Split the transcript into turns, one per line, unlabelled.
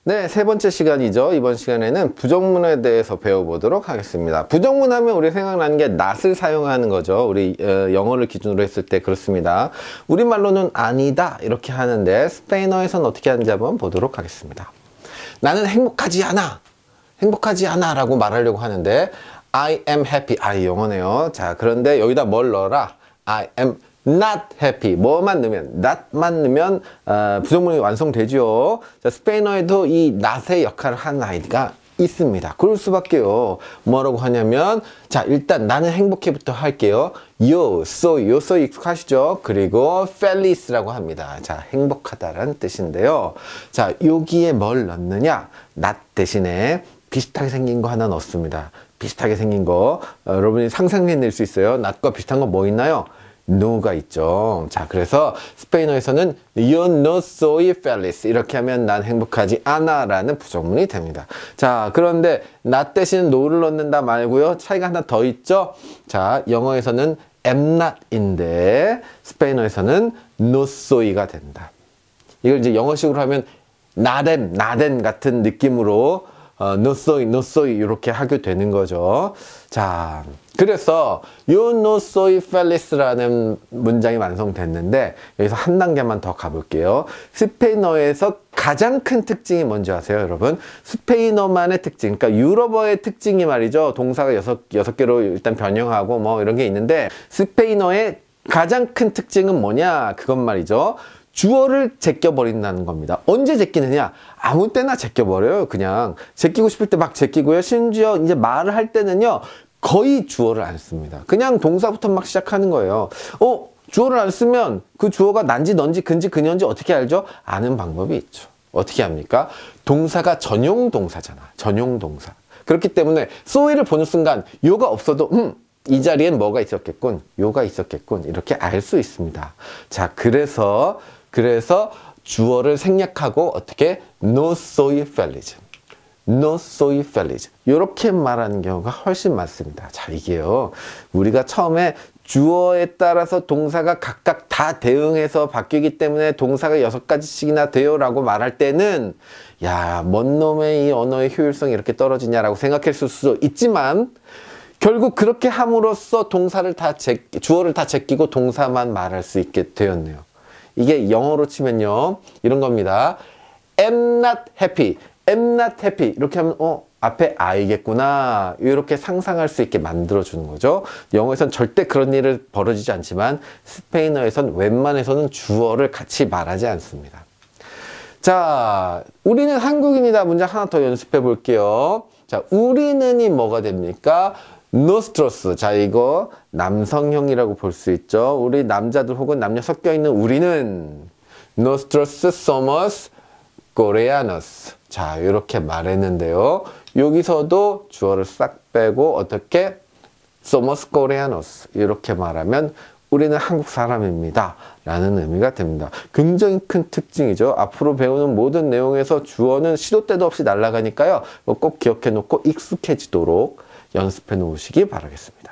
네, 세 번째 시간이죠. 이번 시간에는 부정문에 대해서 배워보도록 하겠습니다. 부정문 하면 우리 생각나는 게 not을 사용하는 거죠. 우리 영어를 기준으로 했을 때 그렇습니다. 우리말로는 아니다 이렇게 하는데 스페인어에서는 어떻게 하는지 한번 보도록 하겠습니다. 나는 행복하지 않아. 행복하지 않아 라고 말하려고 하는데 I am happy. 영어네요. 자, 그런데 여기다 뭘 넣어라? I am not happy. 뭐만 넣으면, not만 넣으면 부정문이 완성되죠. 자, 스페인어에도 이 not의 역할을 하는 아이가 있습니다. 그럴 수밖에요. 뭐라고 하냐면, 자, 일단 나는 행복해부터 할게요. yo 익숙하시죠? 그리고 felice라고 합니다. 자, 행복하다라는 뜻인데요. 자, 여기에 뭘 넣느냐? not 대신에 비슷하게 생긴 거 하나 넣습니다. 비슷하게 생긴 거 여러분이 상상해낼 수 있어요. not과 비슷한 거 뭐 있나요? no가 있죠. 자, 그래서 스페인어에서는 you're not so feliz 이렇게 하면 난 행복하지 않아 라는 부정문이 됩니다. 자, 그런데 not 대신 no를 넣는다 말고요. 차이가 하나 더 있죠. 자, 영어에서는 am not인데 스페인어에서는 not so가 된다. 이걸 이제 영어식으로 하면 not am 같은 느낌으로 not so 이렇게 하게 되는 거죠. 자, 그래서 you're not so felice라는 문장이 완성됐는데 여기서 한 단계만 더 가볼게요. 스페인어에서 가장 큰 특징이 뭔지 아세요, 여러분? 스페인어만의 특징, 그러니까 유럽어의 특징이 말이죠. 동사가 여섯 개로 일단 변형하고 뭐 이런 게 있는데 스페인어의 가장 큰 특징은 뭐냐? 그건 말이죠. 주어를 제껴버린다는 겁니다. 언제 제끼느냐? 아무 때나 제껴버려요. 그냥 제끼고 싶을 때 막 제끼고요. 심지어 이제 말을 할 때는요. 거의 주어를 안 씁니다. 그냥 동사부터 막 시작하는 거예요. 주어를 안 쓰면 그 주어가 난지 넌지 근지 그년지 어떻게 알죠? 아는 방법이 있죠. 어떻게 합니까? 동사가 전용 동사잖아. 전용 동사. 그렇기 때문에 so를 보는 순간 요가 없어도 이 자리엔 뭐가 있었겠군, 요가 있었겠군 이렇게 알 수 있습니다. 자, 그래서 주어를 생략하고 어떻게 no soy feliz, no soy feliz 이렇게 말하는 경우가 훨씬 많습니다. 자, 이게요 우리가 처음에 주어에 따라서 동사가 각각 다 대응해서 바뀌기 때문에 동사가 6가지씩이나 돼요 라고 말할 때는 야, 뭔 놈의 이 언어의 효율성이 이렇게 떨어지냐라고 생각했을 수도 있지만 결국 그렇게 함으로써 주어를 다 제끼고 동사만 말할 수 있게 되었네요. 이게 영어로 치면요 이런 겁니다. am not happy, am not happy 이렇게 하면 앞에 I겠구나 이렇게 상상할 수 있게 만들어주는 거죠. 영어에선 절대 그런 일을 벌어지지 않지만 스페인어에선 웬만해서는 주어를 같이 말하지 않습니다. 자, 우리는 한국인이다 문장 하나 더 연습해 볼게요. 자, 우리는이 뭐가 됩니까? nosotros. 자, 이거 남성형이라고 볼 수 있죠. 우리 남자들 혹은 남녀 섞여 있는 우리는 nosotros somos coreanos. 자, 이렇게 말했는데요. 여기서도 주어를 싹 빼고 어떻게 somos coreanos 이렇게 말하면 우리는 한국 사람입니다 라는 의미가 됩니다. 굉장히 큰 특징이죠. 앞으로 배우는 모든 내용에서 주어는 시도 때도 없이 날아가니까요. 꼭 기억해 놓고 익숙해지도록 연습해 놓으시기 바라겠습니다.